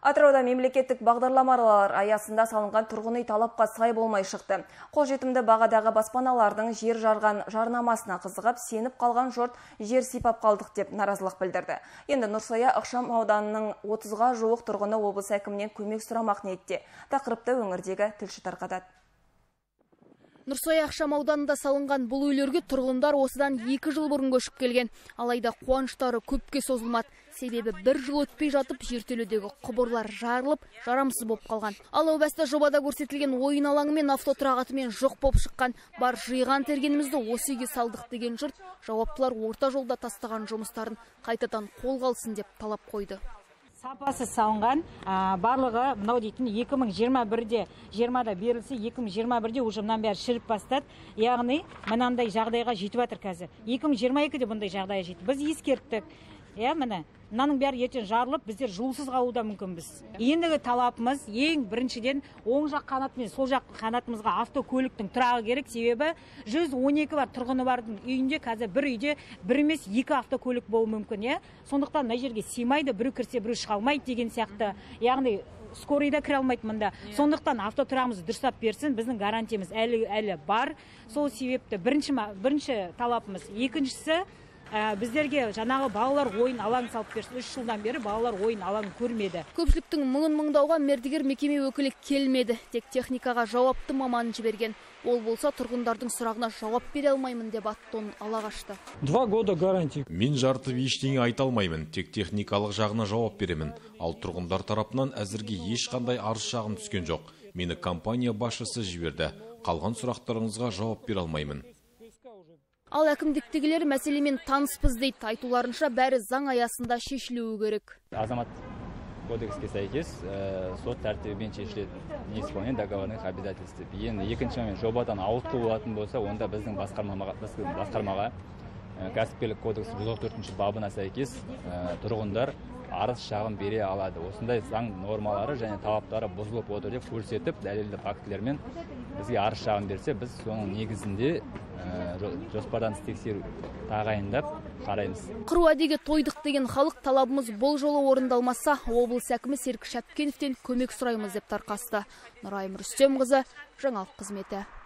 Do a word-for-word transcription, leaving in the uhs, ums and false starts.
Атырауда мемлекеттік бағдарламалар аясында салынған тұрғын үй талапқа сай болмай шықты. Қолжетімді бағадағы баспаналардың жер жарған жарнамасына қызығып, сеніп қалған жұрт жер сипап қалдық деп наразылық білдірді. Енді Нұрсая ықшам ауданының отызға жуық тұрғыны облыс әкімінен көмек сұрамақ ниетте. Тақырыпты өңірдегі тілші тарқатады. Нұрсая ықшам ауданында салынған бұл үйлерге тұрғындар осыдан екі жыл бұрын көшіп келген. Алайда қуаныштары көпке созылмады. Себебі бір жыл өтпей жатып жертөледегі құбырлар жарылып, жарамсыз болып қалған. Ал өбәсті жобада көрсетілген ойын алаңы мен автотұрағатымен жоқ болып шыққан. Бар жиған тергенімізді осы үйге салдық деген жұрт, жауаптылар орта жолда тастаған жұмыстарын қайтадан қолға алсын деп талап қойды. Сапасы салынған, барлығы мынау дейтін екі мың жиырма бірде жиырмада берілсе, екі мың жиырма бірде уже мынан бәрі шіріп бастады. Яғни мынандай жағдайға жетіп жатыр қазір. екі мың жиырма екіде бұндай жағдайға жетті. Біз ескерттік. Иә, міне, мынаның бәрі ертең жарылып, біздер жылусыз қалуда мүмкінбіз. Ендігі талапымыз ең біріншіден оң жақ қанат мен сол жақ қанатымызға автокөліктің тұрағы керек. Себебі жүз он екі бар тұрғыны бардың үйінде қазір бір үйде бір емес екі автокөлік болуы мүмкін, иә. Сондықтан мына жерге сыймайды, біреу кірсе біреу шыға алмайды деген сияқты. Яғни скорыйда кіре алмайды мұнда. Сондықтан автотұрағымызды дұрыстап берсін, біздің гарантиямыз әлі әлі бар. Сол себепті бірінші бірінші талапымыз. Екіншісі, біздерге жаңағы балалар ойын алаң салып берсін. Үш жылдан бері балалар ойын алаң көрмеді. Көпшіліктің мұңын мұңдауға мердігер мекеме өкілі келмеді. Тек техникаға жауапты маманын жіберген. Ол болса тұрғындардың сұрағына жауап бере алмаймын деп аттон ала қашты. Два года гарантия. Мен жартып ештеңе айта алмаймын, тек техникалық жағына жауап беремін. Ал тұрғындар тарапынан әзірге ешқандай арыз шағым түскен жоқ. Мені компания басшысы жіберді. Қалған сұрақтарыңызға жауап бере алмаймын. Ал әкімдіктегілер мәселемен таныспыз дейді. Айтуларынша бәрі заң аясында шешілуі керек. Азамат кодекске сәйкес сот тәртібімен шешіледі. Неисполнение договорных обязательств. Енді екінші момент жобадан ауытқу болатын болса, онда біздің басқармаға кәсіпкерлік кодекс жүз отыз төртінші бабына сәйкес тұрғындар арыз шағым бере алады. Осындай заң нормалары және талаптары бұзылып отыр деп көрсетіп, дәлелді фактілермен бізге арыз шағым берсе, біз соның негізінде жоспардан тексеру тағайындап қараймыз. Қыру әдеге тойдық деген халық талабымыз бұл жолы орындалмаса, облыс әкімі Серік Шапкеновтен көмек сұраймыз деп тарқасты. Нұрайым Рүстемқызы, жаңалық қызметі.